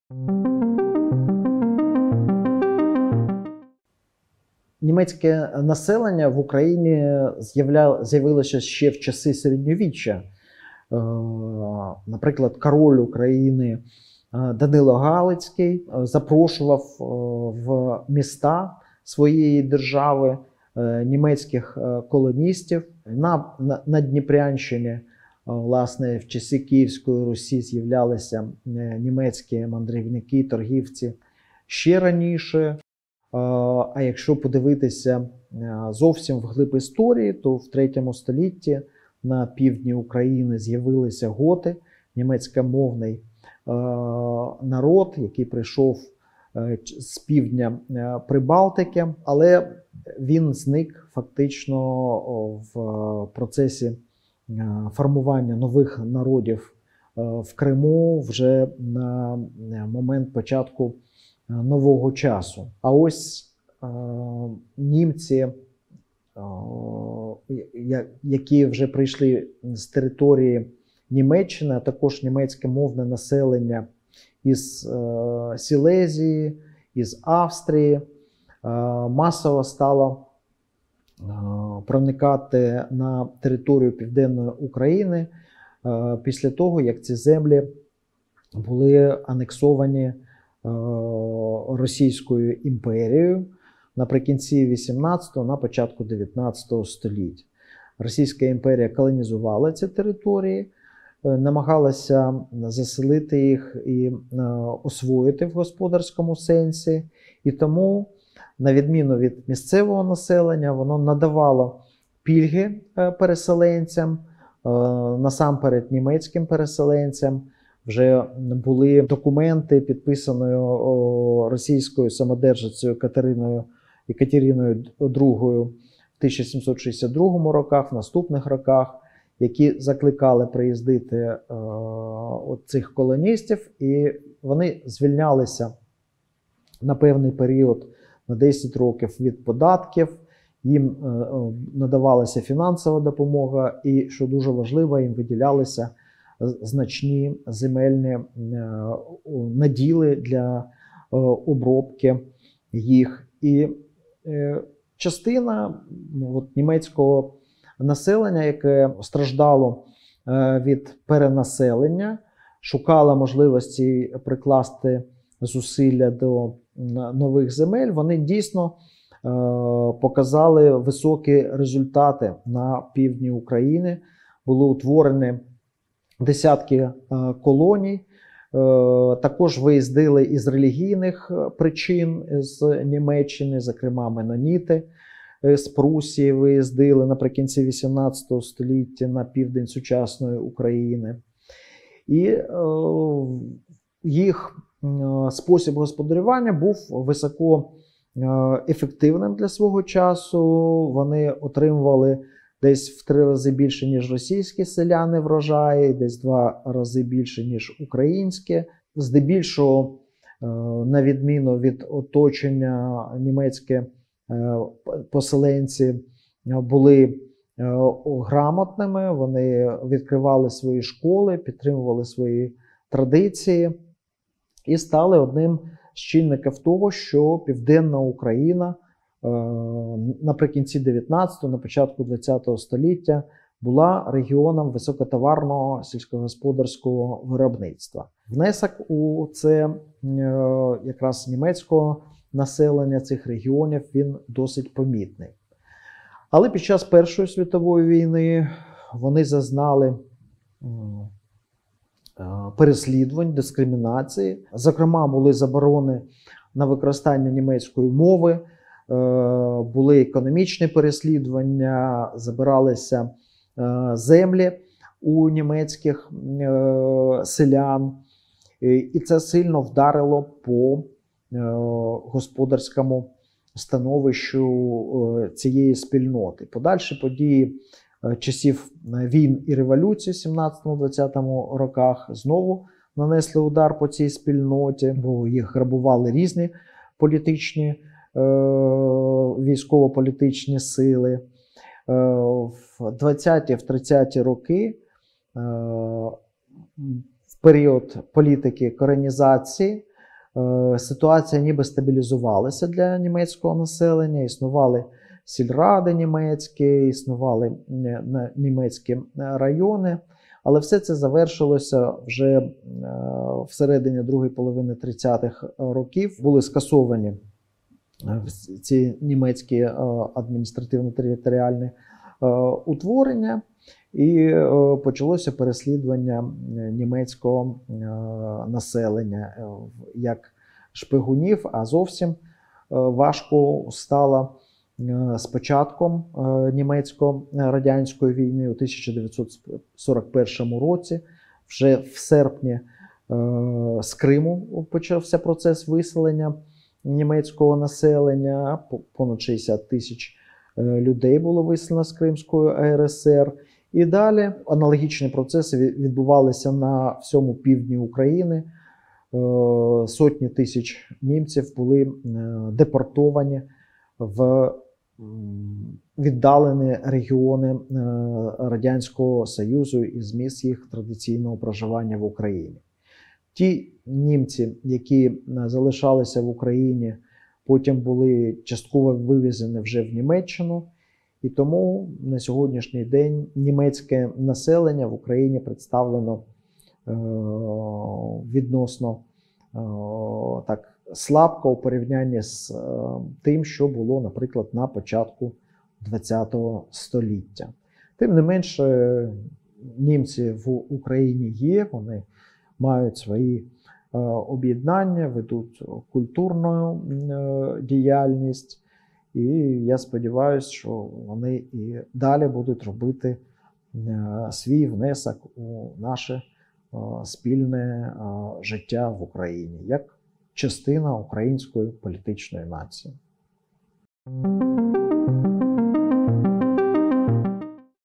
Німецьке населення в Україні з'явилося ще в часи середньовіччя. Наприклад, король України Данило Галицький запрошував в міста своєї держави німецьких колоністів. На Дніпрянщині, власне, в часи Київської Русі з'являлися німецькі мандрівники, торгівці ще раніше. А якщо подивитися зовсім вглиб історії, то в 3 столітті на півдні України з'явилися готи, німецькомовний народ, який прийшов з півдня Прибалтики, але він зник фактично в процесі формування нових народів в Криму вже на момент початку нового часу. А ось німці, які вже прийшли з території Німеччини, а також німецьке мовне населення із Сілезії, із Австрії, масово стало проникати на територію Південної України після того, як ці землі були анексовані Російською імперією наприкінці 18-го, на початку 19 століття. Російська імперія колонізувала ці території, намагалася заселити їх і освоїти в господарському сенсі. І тому, на відміну від місцевого населення, воно надавало пільги переселенцям, насамперед німецьким переселенцям. Вже були документи, підписані російською самодержицею Екатериною II в 1762 роках, в наступних роках, які закликали приїздити цих колоністів, і вони звільнялися на певний період, на 10 років від податків, їм надавалася фінансова допомога і, що дуже важливо, їм виділялися значні земельні наділи для обробки їх. І частина німецького населення, яке страждало від перенаселення, шукала можливості прикласти зусилля до нових земель, вони дійсно показали високі результати на півдні України. Були утворені десятки колоній, також виїздили із релігійних причин з Німеччини, зокрема меноніти з Прусії виїздили наприкінці 18 століття на південь сучасної України. І їх спосіб господарювання був високо ефективним для свого часу. Вони отримували десь в 3 рази більше, ніж російські селяни врожаї, десь в 2 рази більше, ніж українські. Здебільшого, на відміну від оточення, німецькі поселенці були грамотними, вони відкривали свої школи, підтримували свої традиції і стали одним з чинників того, що Південна Україна наприкінці 19-го, на початку 20-го століття була регіоном високотоварного сільськогосподарського виробництва. Внесок у це якраз німецького населення цих регіонів, він досить помітний. Але під час Першої світової війни вони зазнали переслідувань, дискримінації. Зокрема, були заборони на використання німецької мови, були економічні переслідування, забиралися землі у німецьких селян. І це сильно вдарило по господарському становищу цієї спільноти. Подальші події часів війн і революції в 17-20 роках знову нанесли удар по цій спільноті, бо їх грабували різні політичні, військово-політичні сили. В 20-ті, в 30-ті роки, в період політики коренізації, Ситуація ніби стабілізувалася для німецького населення, існували сільради німецькі, існували німецькі райони, але все це завершилося вже всередині другої половини 30-х років. Були скасовані ці німецькі адміністративно-територіальні утворення, і почалося переслідування німецького населення як шпигунів, а зовсім важко стало з початком німецько-радянської війни у 1941 році. Вже в серпні з Криму почався процес виселення німецького населення. Понад 60 тисяч людей було виселено з Кримської АРСР. І далі аналогічні процеси відбувалися на всьому півдні України. Сотні тисяч німців були депортовані в віддалені регіони Радянського Союзу із місць їх традиційного проживання в Україні. Ті німці, які залишалися в Україні, потім були частково вивезені вже в Німеччину. І тому на сьогоднішній день німецьке населення в Україні представлено відносно так слабко у порівнянні з тим, що було, наприклад, на початку ХХ століття. Тим не менше, німці в Україні є, вони мають свої об'єднання, ведуть культурну діяльність. І я сподіваюся, що вони і далі будуть робити свій внесок у наше спільне життя в Україні, як частина української політичної нації.